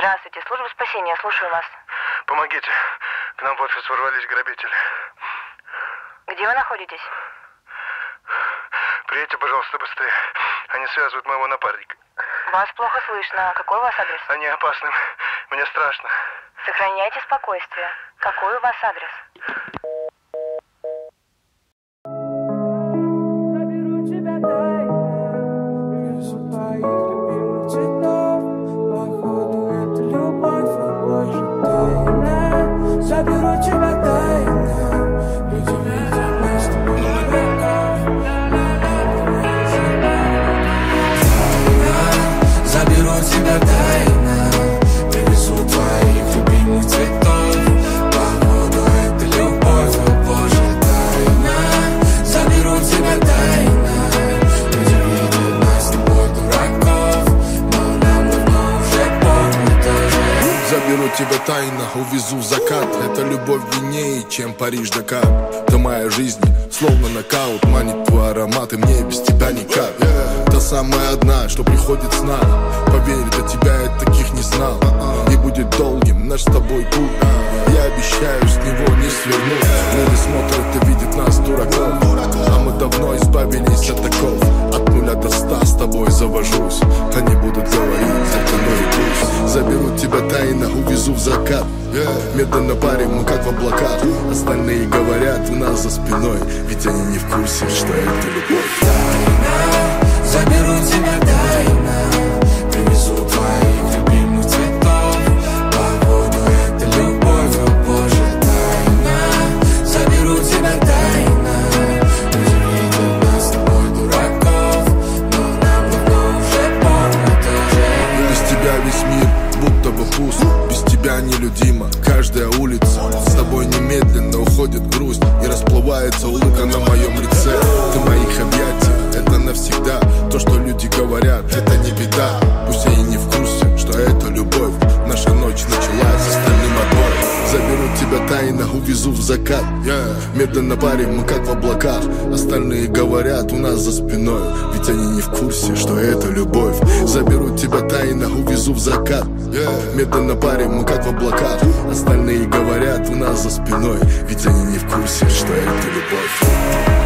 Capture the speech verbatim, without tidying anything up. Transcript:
Здравствуйте, служба спасения, слушаю вас. Помогите, к нам в офис ворвались грабители. Где вы находитесь? Приедьте, пожалуйста, быстрее. Они связывают моего напарника. Вас плохо слышно. Какой у вас адрес? Они опасны. Мне страшно. Сохраняйте спокойствие. Какой у вас адрес? Заберу тебя тайно, весу твоих любимых цветов. Походу, это любовь, а позже тайна. Заберу тебя тайно, люди видят нас с тобой веков. Заберу тебя тайно, привезу твоих любимых цветов. Походу, это любовь, а позже тайна. Заберу тебя тайно, люди видят нас с тобой дураков, но нам давно уже поздно тоже. Заберу тебя тайно, увезу в закат. Это любовь длиннее, чем Париж-Дакар. Ты моя жизнь, словно нокаут. Манит твой аромат, и мне без тебя никак. Та самая одна, что приходит с нами. Поверь, до тебя я таких не знал. И будет долгим наш с тобой путь. Я обещаю с него не свернуть. Люди смотрят и видят нас дураков, а мы давно избавились от таков. От нуля до ста с тобой завожусь. Они будут говорить, это мой путь. Заберу тебя тайно, увезу в закат. Медленно парим, мы как в облаках. Остальные говорят у нас за спиной, ведь они не в курсе, что это любовь. Тайна, заберу тебя тайно, привезу твоих любимых цветов. Походу, это любовь, а позже тайна. Заберу тебя тайно, люди видят нас с тобой дураков, но нам давно уже поздно тоже. Без тебя весь мир будто бы пуст. Без тебя нелюдима каждая улица. С тобой немедленно уходит грусть, и расплывается улыбка на моем лице. Ты в моих объятиях, это навсегда. То, что люди говорят, это не беда. Пусть они не в курсе, что это любовь. Наша ночь началась с остальным отбоем. Заберу тебя тайно, увезу в закат. yeah. Медленно парим, мы как в облаках. Остальные говорят у нас за спиной, ведь они не в курсе, что это любовь. Заберу тебя тайно, увезу в закат. yeah. Медленно парим, мы как в облаках. Остальные говорят у нас за спиной, ведь они не в курсе, что это любовь.